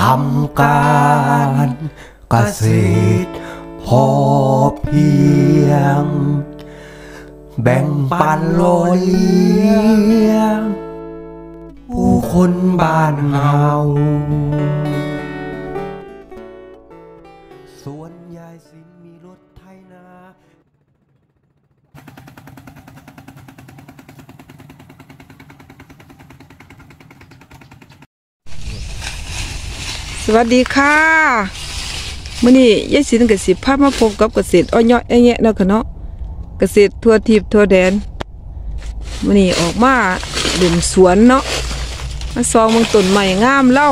ำการเกษตรพอเพียงแบ่งปันโลเลี้ยงผู้คนบ้านเฮาสวนยายสินมีรถไถนาสวัสดีค่ะมื้อนี้ยายสินก็สิพามาพบกับเกษตรอ้อยแยะเนาะค่ะเนาะเกษตรทั่วทิพย์ทั่วแดนมื้อนี้ออกมาเดินสวนเนาะมาซองเบิ่งต้นไม้งามเล่า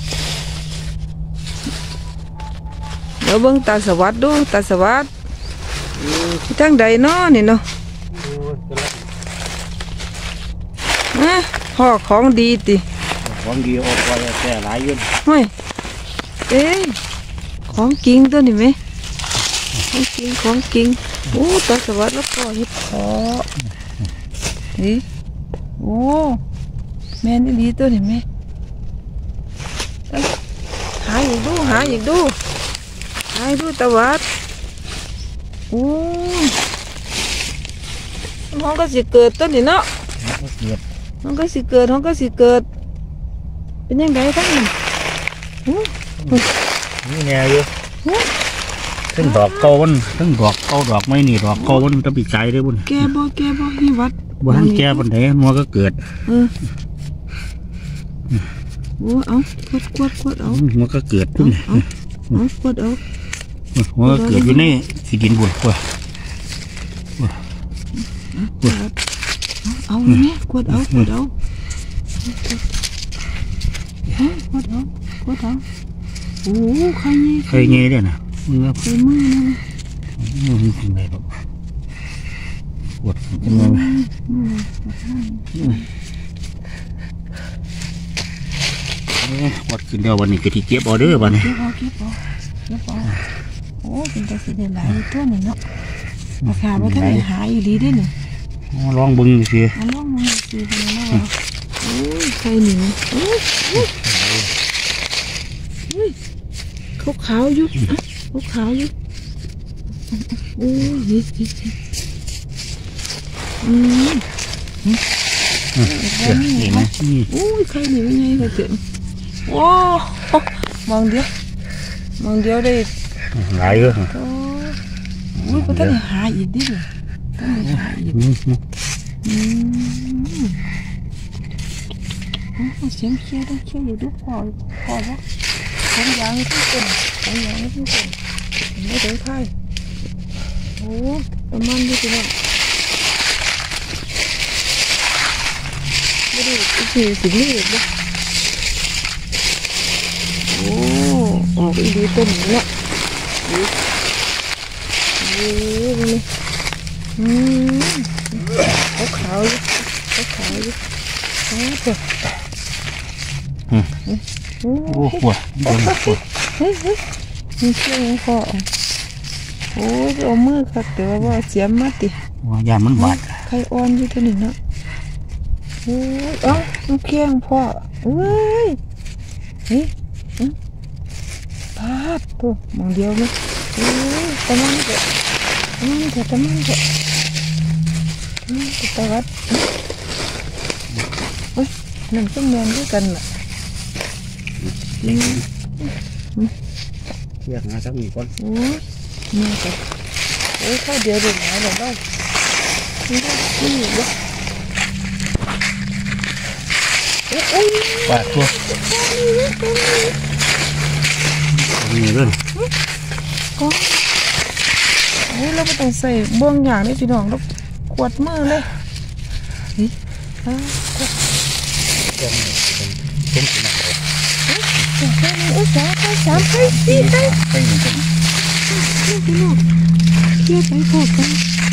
เดี๋ยวเบิ่งตาสวัสดิ์ดูตาสวัสดิ์ทางใดเนาะนี่เนาะพ่อของดีติของดีออกไปแต่หลายยืนเฮ้ยของจริงตัวนี้ไหมของจริงโอ้ตาสวัสดิ์แล้วก็เห็ดเพาะนี่โอ้แม่นี่ดีตัวนี้ไหมหาอีกดูตาวัดโอ้ห้องก็สิเกิดตัวนี้เนาะห้องก็สิเกิดเป็นยังไงทั้งนี้นี่แนวอยู่ทั้งดอกเก่ามันทั้งดอกเก่าดอกไม่นี่ดอกเก่ามันจะปีกใจได้บุญแกบ่นี่วัดบ่ทันแก่ปานใดมัวก็เกิดโอ้เอากวดเอามัวก็เกิดพุ่นเอากวดเอามัวก็เกิดอยู่ในสิดินบุญกว่าเอาแม่กวดเอาโอ้ใครเงี้ยเนี่ยนะมือใครมือนะมือเป็นไงบ้างปวดเป็นไงวัดขึ้นเดียววันนี้ก็ที่เก็บออเดอร์วันนี้เก็บโอ้เป็นตัวสีหลายตัวหนึ่งเนาะราคาไม่ค่อยหายอยู่ดีด้วยนี่ลองบึงสิลองบึงสิเป็นไงบ้างโอ้ใครหนีขาวอยู่โอ้ยนี่ไหมโอ้ยใครหนีไม่ไงเลยเต็มโอ้มองเดียวได้หลายเลยโอ้ยก็ต้องหาอีกดิเสียงเคี้ยวอยู่ดูพอปะของยางทุกคนไม่ได้ใครโอ้ประมาณนี้สิเนาะไม่ได้สินี่เลยโอ้ออกอีดีต้นเนาะขาวอยู่โอ้โหเฮ้ยมีเชือกคอโอ้ยเอามือค่ะแต่ว่าเสียมาติยามันบาดไข่อ่อนอยู่ตัวนี้เนาะโอ้ยน้ำเคียงพ่อเอ้ยนี่พาดตัวมองเดียวมั้ยโอ้ยตะมันเถอะตะวัดนั่นก็แมนด้วยกันน่ะเทียบงาสักหนึ่งก้อนโอ้ยนี่กันโอ้ยข้าวเดียวเดือดหนาแบบว่านี่วะปาดตัวนี่เรื่องโอ้ยเราไม่ต้องใส่บ่วงอย่างนี้พี่น้องเราขวดมือเลยนี่เป็นสีหนักเลยสามไปสี่ไปพี่น้องเที่ยวไปพอกัน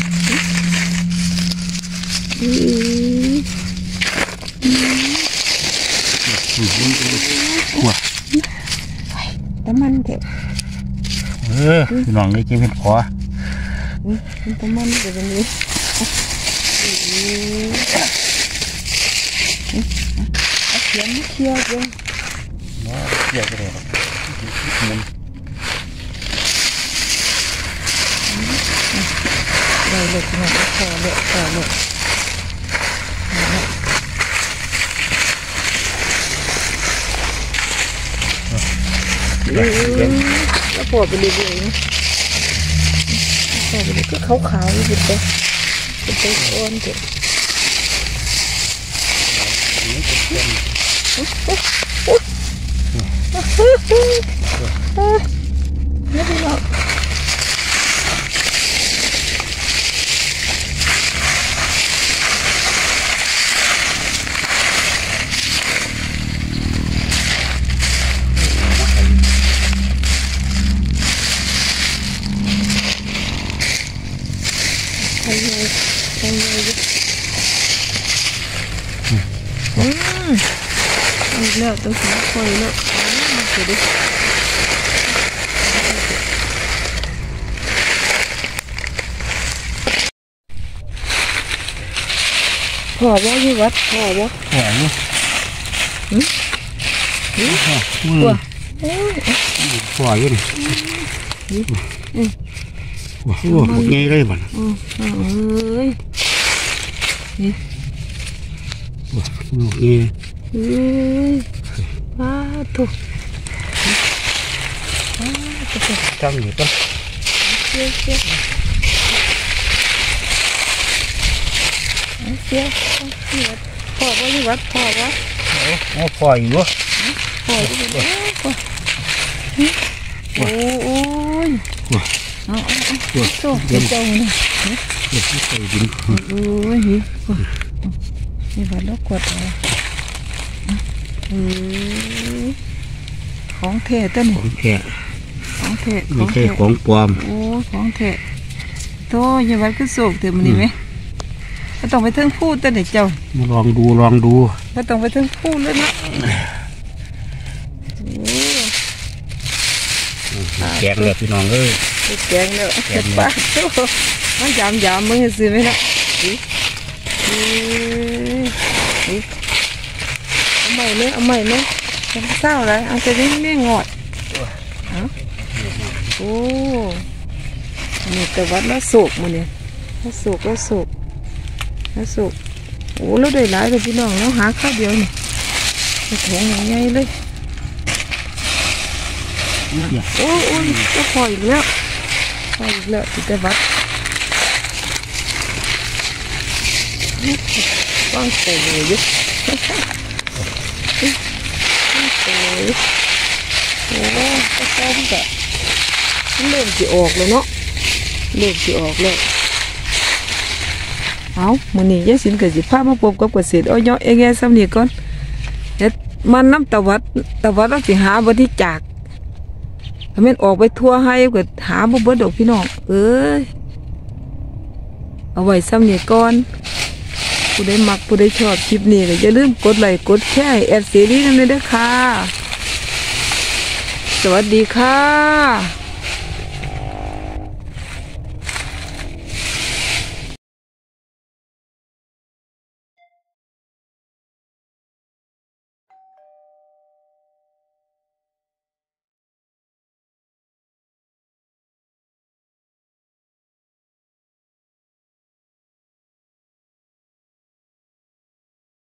แต่มันเถอะพี่น้องได้กินเห็ดขอแต่มันเดี๋ยวนี้เขียนไม่เคี่ยวเลยเยอะเลยหมุนได้เลยพี่น้องพอเลยพอเลยแล้วพอไปเรื่อยๆนะพอไปเรื่อยก็ขาวๆอยู่เป็นตัวอ้วนเถอะไม่ได้หรอกใช่เลยใช่เลยอีกแล้วตัวสีคอยแล้วเดี๋ยวดิพอว่ายี่วัดพอว่าแข็งเนาะตัวปล่อยอยู่ดิโอ้โหใหญ่เลยมันเอ้ยโอ้โหใหญ่เอ้ยว้าถูกจังอยู่ต้นเชี่ยเชี่ยเชี่ยพอว่ายี่วัดพอว่าโอ้ปล่อยอยู่วะพอที่เป็นโอ้ยเอาโซ่เดี๋ยวเจ้าเนี่ยเด็กที่ใส่ดินโอ้ยนี่วัดแล้วกดเอาของเทต้นของแท้ของเทไม่ใช่ของปลอมโอ้ของเทโตยังวัดก็โศกเต็มนี่ไหมก็ต้องไปถึงพูดต้นเด็กเจ้ามาลองดูก็ต้องไปถึงพูดเลยนะแกงเลยพี่น้องเอ้ยแกงเนอะป้ามันยำมึงซื้อไหมนะเอาใหม่เลยเศร้าเลยเอาไปไม่งอดโอ้นี่แต่วัดแล้วโศกมันเนี่ยแล้วโศกโอ้แล้วได้หลายเลยพี่น้องแล้วหาข้าวเดียวนี่ถุงใหญ่เลยโอ้ยก็พออีกแล้วแต่วัดว่างโตเลยยุโอ้ก็ต้มแบบเริ่มจะออกแล้วเนาะเอามื้อนี้ยายสินก็สิพามาพบกับเกษตรอ้อยเอแงซ้ำนี่ก่อนเฮ็ดมันน้ำตะวัดเราสิหาบ่ที่จากถ้าแม่นออกไปทั่วให้ก็หาบ่เบิดดอกพี่น้องเอ้ยเอาไว้ซ้ำนี่ก่อนผู้ใดมักผู้ใดชอบคลิปนี้ก็อย่าลืมกดไลค์กดแชร์แอดเสรีนำด้วยเด้อค่ะสวัสดีค่ะ